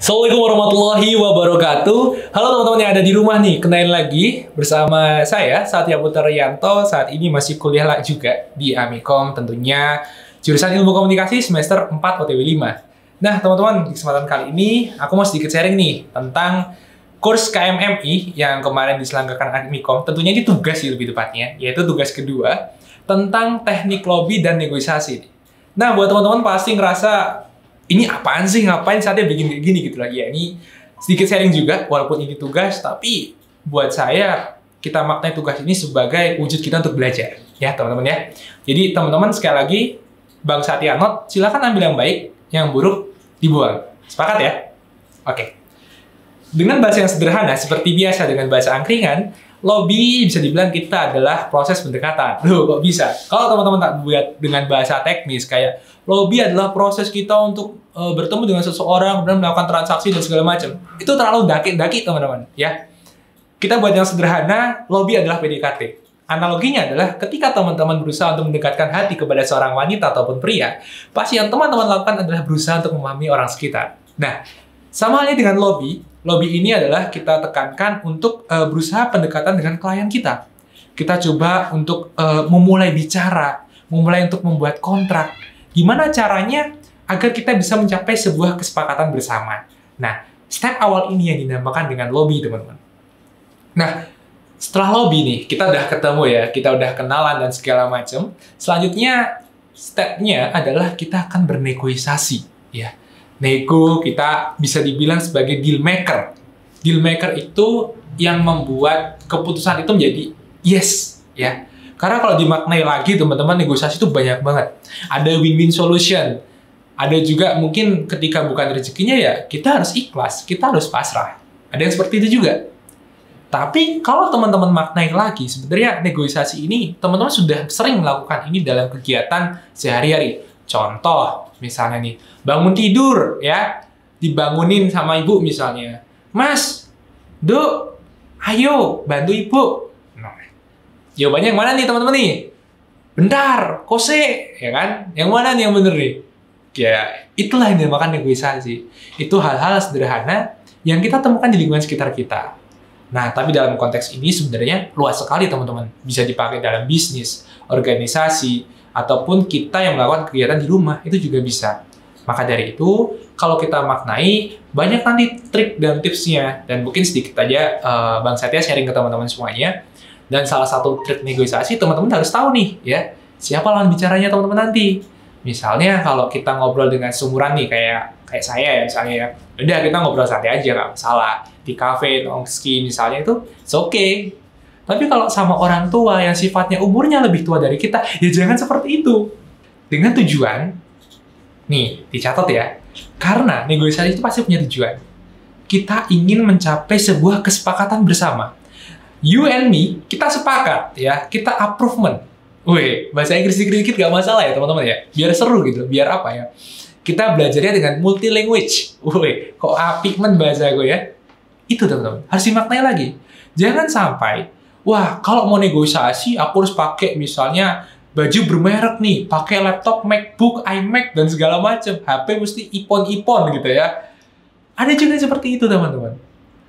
Assalamualaikum warahmatullahi wabarakatuh. Halo teman-teman yang ada di rumah nih, kenalin lagi bersama saya Satya Putra Rianto. Saat ini masih kuliah juga di Amikom, tentunya jurusan Ilmu Komunikasi semester 4 OTW 5. Nah teman-teman, di kesempatan kali ini aku mau sedikit sharing nih tentang kurs KMMI yang kemarin diselenggarakan Amikom. Tentunya ini tugas sih lebih tepatnya, yaitu tugas kedua tentang teknik lobby dan negosiasi. Nah buat teman-teman pasti ngerasa ini apaan sih, ngapain saatnya bikin kayak gini gitu lagi ya. Ini sedikit sharing juga, walaupun ini tugas, tapi buat saya, kita maknai tugas ini sebagai wujud kita untuk belajar. Ya teman-teman ya. Jadi teman-teman sekali lagi, Bang Satya not, silakan ambil yang baik, yang buruk dibuang. Sepakat ya? Oke. Dengan bahasa yang sederhana, seperti biasa dengan bahasa angkringan, lobby bisa dibilang kita adalah proses pendekatan. Loh, kok bisa? Kalau teman-teman tak buat dengan bahasa teknis, kayak lobby adalah proses kita untuk bertemu dengan seseorang, kemudian melakukan transaksi dan segala macam. Itu terlalu daki-daki, teman-teman. Ya, kita buat yang sederhana, lobby adalah PDKT. Analoginya adalah ketika teman-teman berusaha untuk mendekatkan hati kepada seorang wanita ataupun pria, pasti yang teman-teman lakukan adalah berusaha untuk memahami orang sekitar. Nah, sama halnya dengan lobby. Lobby ini adalah kita tekankan untuk berusaha pendekatan dengan klien kita. Kita coba untuk memulai bicara, memulai untuk membuat kontrak. Gimana caranya agar kita bisa mencapai sebuah kesepakatan bersama. Nah, step awal ini yang dinamakan dengan lobby, teman-teman. Nah, setelah lobby nih, kita udah ketemu ya, kita udah kenalan dan segala macam. Selanjutnya, stepnya adalah kita akan bernegosiasi, ya. Nego kita bisa dibilang sebagai deal maker. Deal maker itu yang membuat keputusan itu menjadi yes, ya. Karena kalau dimaknai lagi teman-teman, negosiasi itu banyak banget. Ada win-win solution. Ada juga mungkin ketika bukan rezekinya ya kita harus ikhlas, kita harus pasrah. Ada yang seperti itu juga. Tapi kalau teman-teman maknai lagi, sebenarnya negosiasi ini teman-teman sudah sering melakukan ini dalam kegiatan sehari-hari. Contoh, misalnya nih, bangun tidur, ya, dibangunin sama ibu misalnya. Mas, Duk, ayo, bantu ibu. Nah, jawabannya yang mana nih teman-teman nih? Bentar, kose, ya kan? Yang mana nih yang bener nih? Ya, itulah yang dinamakan negosiasi. Itu hal-hal sederhana yang kita temukan di lingkungan sekitar kita. Nah, tapi dalam konteks ini sebenarnya luas sekali teman-teman. Bisa dipakai dalam bisnis, organisasi, ataupun kita yang melakukan kegiatan di rumah, itu juga bisa. Maka dari itu, kalau kita maknai, banyak nanti trik dan tipsnya. Dan mungkin sedikit aja Bang Satya sharing ke teman-teman semuanya. Dan salah satu trik negosiasi, teman-teman harus tahu nih, ya, siapa lawan bicaranya teman-teman nanti. Misalnya kalau kita ngobrol dengan seumuran nih, kayak saya ya, misalnya ya, udah kita ngobrol santai aja, nggak masalah. Di kafe, nongski misalnya itu, it's okay. Tapi kalau sama orang tua yang sifatnya umurnya lebih tua dari kita, ya jangan seperti itu. Dengan tujuan, nih, dicatat ya, karena negosiasi itu pasti punya tujuan. Kita ingin mencapai sebuah kesepakatan bersama. You and me, kita sepakat, ya, kita approvement. Wih, bahasa Inggris dikit-dikit gak masalah ya teman-teman ya. Biar seru gitu, biar apa ya. Kita belajarnya dengan multi language. Wih, kok apik men bahasa gue ya. Itu teman-teman, harus dimaknai lagi. Jangan sampai, wah kalau mau negosiasi aku harus pakai misalnya baju bermerek nih, pakai laptop MacBook, iMac dan segala macam. HP mesti ipon-ipon gitu ya. Ada juga seperti itu teman-teman.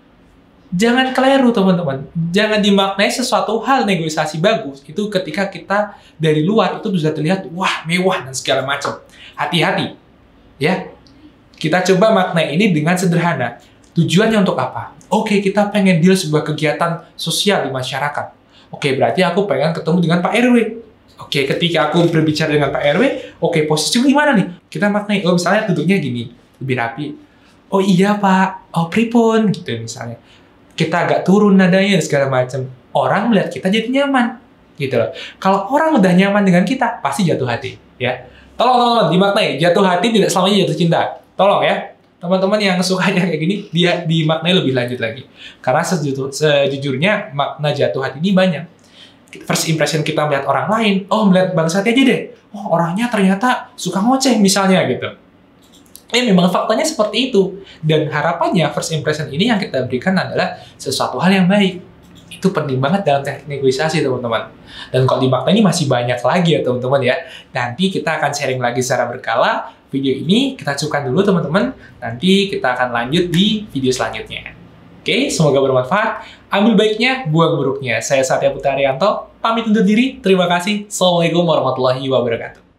Jangan keliru teman-teman. Jangan dimaknai sesuatu hal negosiasi bagus itu ketika kita dari luar itu bisa terlihat wah mewah dan segala macam. Hati-hati, ya. Kita coba maknai ini dengan sederhana. Tujuannya untuk apa? Oke, kita pengen deal sebuah kegiatan sosial di masyarakat. Oke, berarti aku pengen ketemu dengan Pak RW. Oke, ketika aku berbicara dengan Pak RW, oke, posisinya gimana nih? Kita maknai, oh misalnya duduknya gini, lebih rapi. Oh iya Pak, oh pripun, gitu misalnya. Kita agak turun nadanya segala macam. Orang melihat kita jadi nyaman, gitu loh. Kalau orang udah nyaman dengan kita, pasti jatuh hati, ya. Tolong teman-teman dimaknai, jatuh hati tidak selamanya jatuh cinta. Tolong ya, teman-teman yang sukanya kayak gini, dia dimaknai lebih lanjut lagi. Karena sejujurnya makna jatuh hati ini banyak. First impression kita melihat orang lain, oh melihat Bang Satya aja deh, oh orangnya ternyata suka ngoceh misalnya gitu. Memang faktanya seperti itu. Dan harapannya first impression ini yang kita berikan adalah sesuatu hal yang baik. Itu penting banget dalam teknik negosiasi, teman-teman. Dan kalau dimaknai ini masih banyak lagi ya, teman-teman ya. Nanti kita akan sharing lagi secara berkala video ini kita cukupkan dulu teman-teman. Nanti kita akan lanjut di video selanjutnya. Oke, semoga bermanfaat. Ambil baiknya, buang buruknya. Saya Satya Putra Arianto, pamit undur diri. Terima kasih. Assalamualaikum warahmatullahi wabarakatuh.